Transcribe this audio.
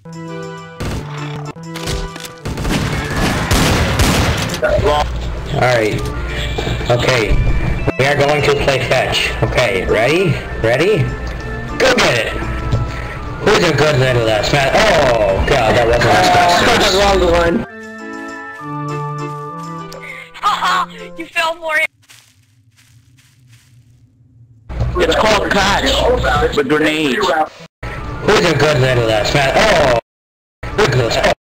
Alright. Okay. We are going to play fetch. Okay, ready? Ready? Go get it! Who's a good little man? Oh god, that wasn't Ghostbusters. Wrong one. Haha! You fell for it! It's called catch with grenades. Who's a good little man? Oh! Good little